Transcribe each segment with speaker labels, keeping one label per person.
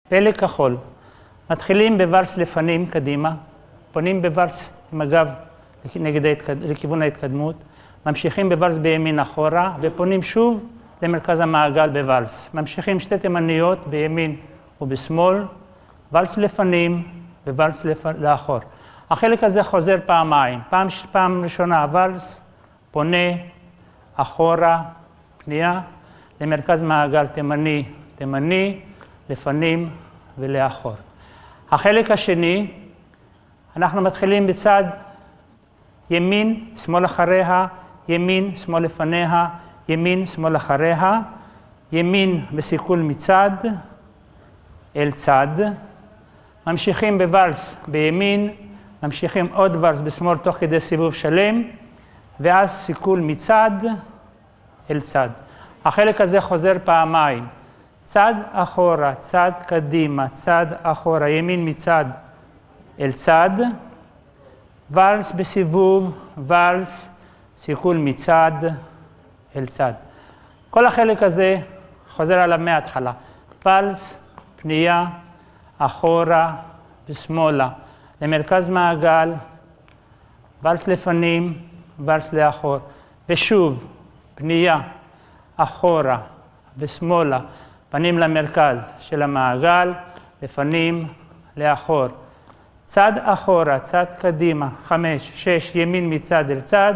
Speaker 1: פלג כחול. מתחילים בוואלס לפנים, קדימה, פונים בוואלס עם הגב לכיוון ההתקדמות, ממשיכים בוואלס בימין אחורה, ופונים שוב למרכז המעגל בוואלס. ממשיכים שתי תימניות בימין ובשמאל, וואלס לפנים וואלס לאחור. החלק הזה חוזר פעמיים. פעם ראשונה וואלס, פונה, אחורה, פנייה, למרכז מעגל תימני, תימני, לפנים ולאחור. החלק השני, אנחנו מתחילים בצד ימין, שמאל אחריה, ימין, שמאל לפניה, ימין, שמאל אחריה, ימין בסיכול מצד אל צד. ממשיכים בוואלס בימין, ממשיכים עוד וואלס בשמאל תוך כדי סיבוב שלם, ואז סיכול מצד אל צד. החלק הזה חוזר פעמיים. צד אחורה, צד קדימה, צד אחורה, ימין מצד אל צד, וואלס בסיבוב, וואלס, סיכול מצד אל צד. כל החלק הזה חוזר עליו מההתחלה. וואלס, פנייה, אחורה ושמאלה, למרכז מעגל, וואלס לפנים, וואלס לאחור, ושוב, פנייה, אחורה ושמאלה, פנים למרכז של המעגל, לפנים לאחור. צד אחורה, צד קדימה, 5, 6, ימין מצד אל צד,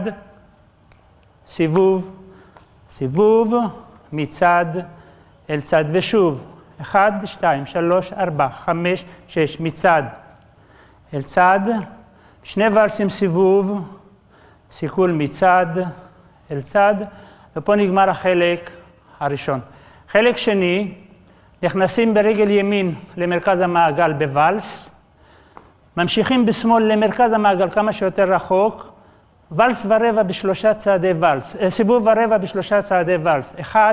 Speaker 1: סיבוב, סיבוב, מצד אל צד, ושוב, 1, 2, 3, 4, 5, 6, מצד אל צד, שני וואלסים סיבוב, סיכול מצד אל צד, ופה נגמר החלק הראשון. חלק שני, נכנסים ברגל ימין למרכז המעגל בוואלס, ממשיכים בשמאל למרכז המעגל כמה שיותר רחוק, וואלס ורבע בשלושה צעדי וואלס, סיבוב ורבע בשלושה צעדי וואלס, 1,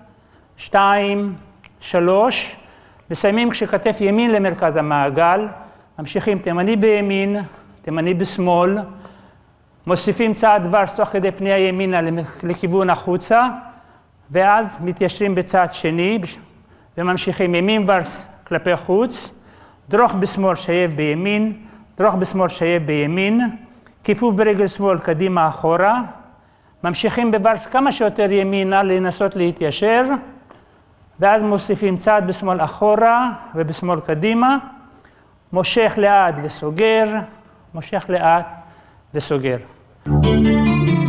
Speaker 1: 2, 3, מסיימים כשכתף ימין למרכז המעגל, ממשיכים תימני בימין, תימני בשמאל, מוסיפים צעד וואלס תוך כדי פנייה ימינה לכיוון החוצה, ואז מתיישרים בצד שני, וממשיכים ימין וואלס כלפי חוץ, דרוך בשמאל שייב בימין, דרוך בשמאל שייב בימין, כיפוף ברגל שמאל קדימה אחורה, ממשיכים בוואלס כמה שיותר ימינה לנסות להתיישר, ואז מוסיפים צעד בשמאל אחורה ובשמאל קדימה, מושך לאט וסוגר, מושך לאט וסוגר.